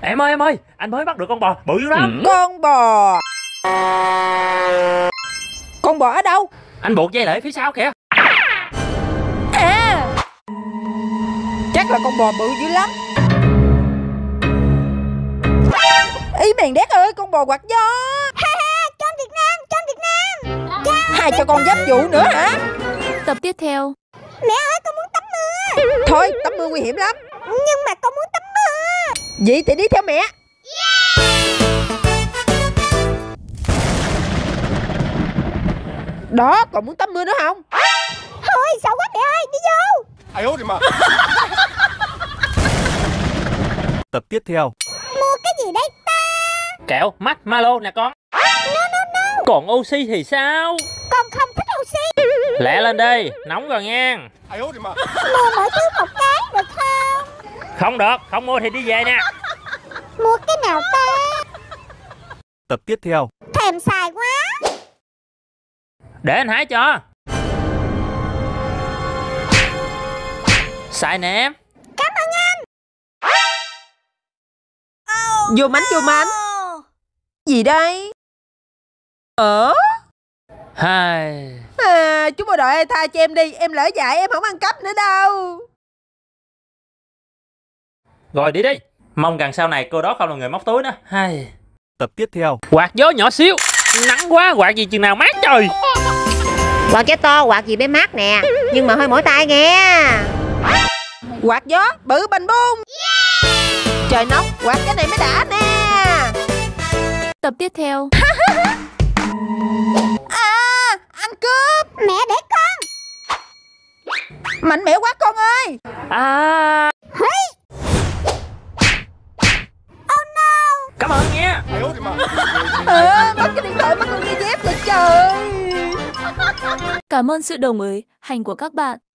Em ơi, anh mới bắt được con bò bự dữ lắm. Con bò. Con bò ở đâu? Anh buộc dây lại phía sau kìa. À, chắc là con bò bự dữ lắm. Ý mèn đét ơi, con bò quạt gió. Cho Việt Nam. Hai cho con giáp vụ nữa hả? Tập tiếp theo. Mẹ ơi, con muốn tắm mưa. Thôi, tắm mưa nguy hiểm lắm. Nhưng mà con muốn tắm mưa. Vậy thì đi theo mẹ. Đó, còn muốn tắm mưa nữa không? Thôi, sợ quá mẹ ơi, đi vô. Ai ố mà. Tập tiếp theo. Mua cái gì đây ta? Kẹo Marshmallow nè con. No. Còn oxy thì sao? Con không thích oxy. Lẹ lên đi, nóng rồi nha. Ai ố mà. Mua mỗi thứ một cái được không? Không được, không mua thì đi về nè. Mua cái nào ta? Tập tiếp theo. Thèm xài quá. Để anh hái cho. Xài nè. Cảm ơn anh. Vô mánh. Gì đây? Hai. Chú bộ đội ơi, tha cho em đi. Em lỡ dạy, em không ăn cắp nữa đâu. Rồi đi đi. Mong rằng sau này cô đó không là người móc túi nữa. Hai. Tập tiếp theo. Quạt gió nhỏ xíu. Nắng quá, quạt gì chừng nào mát trời. Quạt gió to, quạt gì bé mát nè. Nhưng mà hơi mỏi tay nghe. Quạt gió bự bành bung. Trời nóng, quạt cái này mới đã nè. Tập tiếp theo. Ăn cướp. Mẹ để con. Mạnh mẽ quá con ơi. Oh no. Cảm ơn nha. Ai ố mà. Mất cái điện thoại, mất con dây dép rồi trời. Cảm ơn sự đồng hành của các bạn.